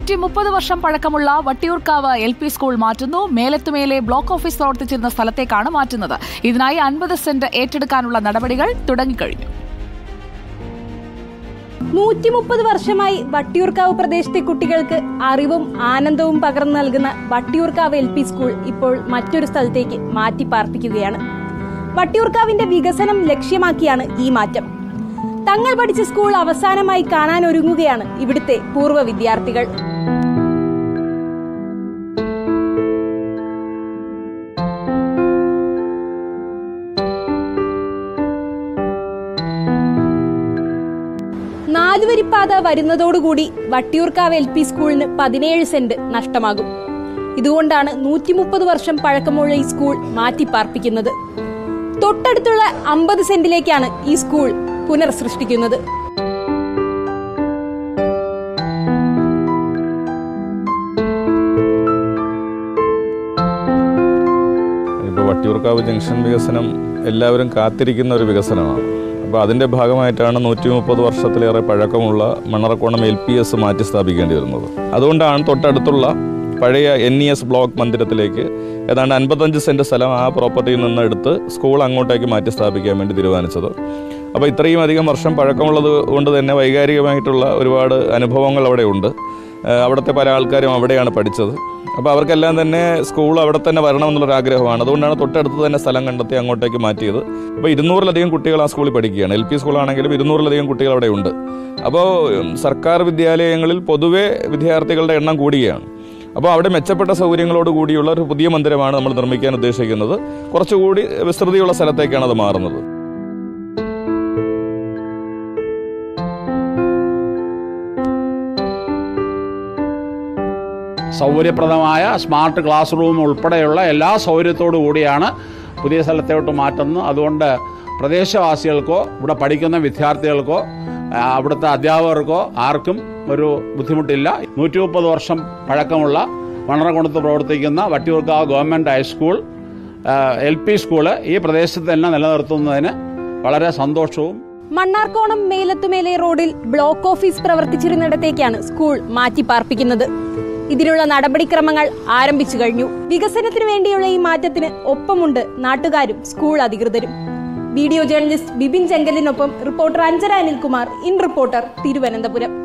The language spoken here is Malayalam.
30 വർഷം പഴക്കമുള്ള വട്ടിയൂർക്കാവ് LP സ്കൂൾ മാറ്റുന്നു. മേലത്തുമേലെ ബ്ലോക്ക് ഓഫീസ് പ്രവർത്തിച്ചിരുന്ന സ്ഥലത്തേക്കാണ് മാറ്റുന്നത്. ഇതിനായി 50 സെന്റ് ഏറ്റെടുക്കാനുള്ള നടപടികൾ തുടങ്ങിക്കഴിഞ്ഞു. 130 വർഷമായി വട്ടിയൂർക്കാവ് പ്രദേശത്തെ കുട്ടികൾക്ക് അറിവും ആനന്ദവും പകർന്നു നൽകുന്ന വട്ടിയൂർക്കാവ് LP സ്കൂൾ ഇപ്പോൾ മറ്റൊരു സ്ഥലത്തേക്ക് മാറ്റി പാർപ്പിക്കുകയാണ്. വട്ടിയൂർക്കാവിന്റെ വികസനം ലക്ഷ്യമാക്കിയാണ് ഈ മാറ്റം. തങ്ങൾ പഠിച്ച സ്കൂൾ അവസാനമായി കാണാനൊരുങ്ങുകയാണ് ഇവിടുത്തെ പൂർവ്വ വിദ്യാർത്ഥികൾ. നാലുവരിപ്പാത വരുന്നതോടുകൂടി വട്ടിയൂർക്കാവ് LP സ്കൂളിന് 17 സെന്റ് നഷ്ടമാകും. ഇതുകൊണ്ടാണ് 130 വർഷം പഴക്കമുള്ള ഈ സ്കൂൾ മാറ്റിപ്പാർപ്പിക്കുന്നത്. തൊട്ടടുത്തുള്ള 50 സെന്റിലേക്കാണ് ഈ സ്കൂൾ പുനർസൃഷ്ടിക്കുന്നത്. വട്ടിയൂർക്കാവ് ജംഗ്ഷൻ വികസനം എല്ലാവരും കാത്തിരിക്കുന്ന ഒരു വികസനമാണ്. അപ്പോൾ അതിൻ്റെ ഭാഗമായിട്ടാണ് 130 വർഷത്തിലേറെ പഴക്കമുള്ള മണ്ണറക്കോണം LPS മാറ്റി സ്ഥാപിക്കേണ്ടി വരുന്നത്. അതുകൊണ്ടാണ് തൊട്ടടുത്തുള്ള പഴയ NES ബ്ലോക്ക് മന്ദിരത്തിലേക്ക് ഏതാണ്ട് 55 സെന്റ് സ്ഥലം ആ പ്രോപ്പർട്ടിയിൽ നിന്ന് എടുത്ത് സ്കൂൾ അങ്ങോട്ടേക്ക് മാറ്റി സ്ഥാപിക്കാൻ വേണ്ടി തീരുമാനിച്ചത്. അപ്പോൾ ഇത്രയും അധികം വർഷം പഴക്കമുള്ളത് കൊണ്ട് തന്നെ വൈകാരികമായിട്ടുള്ള ഒരുപാട് അനുഭവങ്ങൾ അവിടെ ഉണ്ട്. അവിടുത്തെ പല ആൾക്കാരും അവിടെയാണ് പഠിച്ചത്. അപ്പോൾ അവർക്കെല്ലാം തന്നെ സ്കൂൾ അവിടെ തന്നെ വരണമെന്നുള്ളൊരാഗ്രഹമാണ്. അതുകൊണ്ടാണ് തൊട്ടടുത്ത് തന്നെ സ്ഥലം കണ്ടെത്തി അങ്ങോട്ടേക്ക് മാറ്റിയത്. അപ്പോൾ 200-ലധികം കുട്ടികൾ ആ സ്കൂളിൽ പഠിക്കുകയാണ്. LP സ്കൂളാണെങ്കിലും 200-ലധികം കുട്ടികൾ അവിടെ ഉണ്ട്. അപ്പോൾ സർക്കാർ വിദ്യാലയങ്ങളിൽ പൊതുവെ വിദ്യാർത്ഥികളുടെ എണ്ണം കൂടുകയാണ്. അപ്പോൾ അവിടെ മെച്ചപ്പെട്ട സൗകര്യങ്ങളോട് കൂടിയുള്ള ഒരു പുതിയ മന്ദിരമാണ് നമ്മൾ നിർമ്മിക്കാൻ ഉദ്ദേശിക്കുന്നത്. കുറച്ചുകൂടി വിസ്തൃതിയുള്ള സ്ഥലത്തേക്കാണ് അത് മാറുന്നത്. സൗകര്യപ്രദമായ സ്മാർട്ട് ക്ലാസ് റൂം ഉൾപ്പെടെയുള്ള എല്ലാ സൗകര്യത്തോടു കൂടിയാണ് പുതിയ സ്ഥലത്തോട്ട് മാറ്റുന്നത്. അതുകൊണ്ട് പ്രദേശവാസികൾക്കോ ഇവിടെ പഠിക്കുന്ന വിദ്യാർത്ഥികൾക്കോ അവിടുത്തെ അധ്യാപകർക്കോ ആർക്കും ഒരു ബുദ്ധിമുട്ടില്ല. 130 വർഷം പഴക്കമുള്ള മണ്ണറക്കോണത്ത് പ്രവർത്തിക്കുന്ന Vattiyoorkavu government high school LP school ഈ പ്രദേശത്ത് തന്നെ നിലനിർത്തുന്നതിന് വളരെ സന്തോഷവും. മണ്ണാർക്കോണം മേലത്തുമേലെ റോഡിൽ ബ്ലോക്ക് ഓഫീസ് പ്രവർത്തിച്ചിരുന്നിടത്തേക്കാണ് സ്കൂൾ മാറ്റി പാർപ്പിക്കുന്നത്. ഇതിനുള്ള നടപടിക്രമങ്ങൾ ആരംഭിച്ചു കഴിഞ്ഞു. വികസനത്തിനു വേണ്ടിയുള്ള ഈ മാറ്റത്തിന് ഒപ്പമുണ്ട് നാട്ടുകാരും സ്കൂൾ അധികൃതരും. വീഡിയോ ജേർണലിസ്റ്റ് ബിബിൻ ചെങ്കലിനൊപ്പം reporter Anjana Anilkumar, in reporter, Thiruvananthapuram.